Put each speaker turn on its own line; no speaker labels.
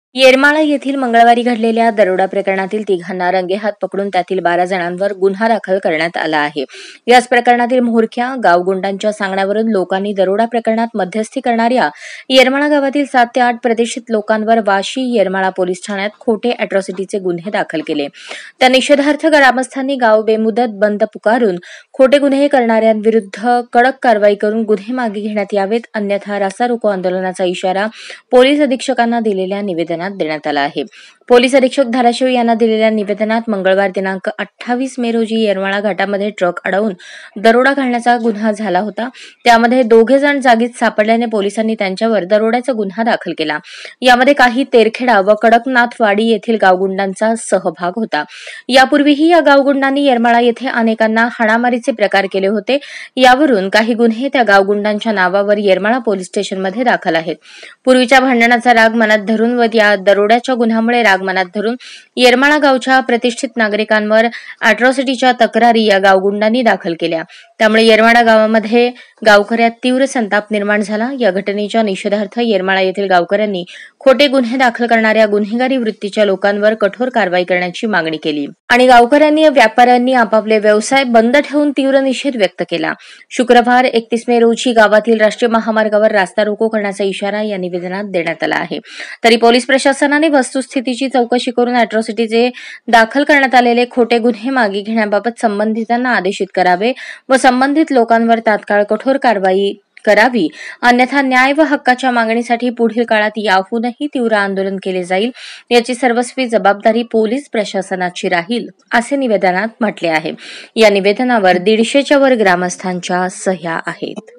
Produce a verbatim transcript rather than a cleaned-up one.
येरमाळा येथील मंगळवारी घडलेल्या दरोडा प्रकरणातील तिघांना रंगेहात पकडून त्यातील बारा जणांवर गुन्हा दाखल करण्यात आला आहे. याच प्रकरणातील म्होरक्या गावगुंडांच्या सांगण्यावरून लोकांनी दरोडा प्रकरणात मध्यस्थी करणाऱ्या येरमाळा गावातील सात ते आठ प्रतिष्ठित लोकांवर वाशी येरमाळा पोलीस ठाण्यात खोटे अॅट्रॉसिटीचे गुन्हे दाखल केले. त्या निषेधार्थ ग्रामस्थांनी गाव बेमुदत बंद पुकारून खोटे गुन्हे करणाऱ्यांविरुद्ध कडक कारवाई करून गुन्हे मागे घेण्यात यावेत, अन्यथा रास्ता रोको आंदोलनाचा इशारा पोलीस अधीक्षकांना दिलेल्या निवेदनात देण्यात आला आहे. पोलीस अधीक्षक धाराशिव यांना दिलेल्या निवेदनात मंगळवार दिनांक अठ्ठावीस मे रोजी येरमाळा घाटामध्ये ट्रक अडवून दरोडा घालण्याचा गुन्हा झाला होता. त्यामध्ये दोघे जण जागीच सापडल्याने पोलिसांनी त्यांच्यावर दरोड्याचा गुन्हा दाखल केला. यामध्ये काही तेरखेडा व कडकनाथवाडी येथील गावगुंडांचा सहभाग होता. यापूर्वीही या गावगुंडांनी येरमाळा येथे अनेकांना हाणामारीचे प्रकार केले होते. यावरून काही गुन्हे त्या गावगुंडांच्या नावावर येरमाळा पोलीस स्टेशनमध्ये दाखल आहेत. पूर्वीच्या भांडणाचा राग मनात धरून व या दरोड्याच्या गुन्ह्यामुळे राग मनात धरून येरमाळा गावच्या प्रतिष्ठित नागरिकांवर अॅट्रॉसिटीच्या तक्रारी या गावगुंडांनी दाखल केल्या. त्यामुळे येरमाळा गावामध्ये गावकऱ्यात तीव्र संताप निर्माण झाला. या घटनेच्या निषेधार्थ येरमाळा येथील गावकऱ्यांनी खोटे गुन्हे दाखल करणाऱ्या गुन्हेगारी वृत्तीच्या लोकांवर कठोर कारवाई करण्याची मागणी केली आणि गावकऱ्यांनी व्यापाऱ्यांनी आपापले व्यवसाय बंद ठेवून तीव्र निषेध व्यक्त केला. शुक्रवार एकतीस मे रोजी गावातील राष्ट्रीय महामार्गावर रास्ता रोको करण्याचा इशारा या निवेदनात देण्यात आला आहे. तरी पोलीस प्रशासनाने वस्तुस्थितीची चौकशी करून अॅट्रॉसिटीचे दाखल करण्यात आलेले खोटे गुन्हे मागे घेण्याबाबत संबंधितांना आदेशित करावे व संबंधित लोकांवर तात्काळ कठोर कारवाई करावी, अन्यथा न्याय व हक्काच्या मागणीसाठी पुढील काळात याहूनही तीव्र आंदोलन केले जाईल, याची सर्वस्वी जबाबदारी पोलीस प्रशासनाची राहील, असे निवेदनात म्हटले आहे. या निवेदनावर दीडशेच्या वर ग्रामस्थांच्या सह्या आहेत.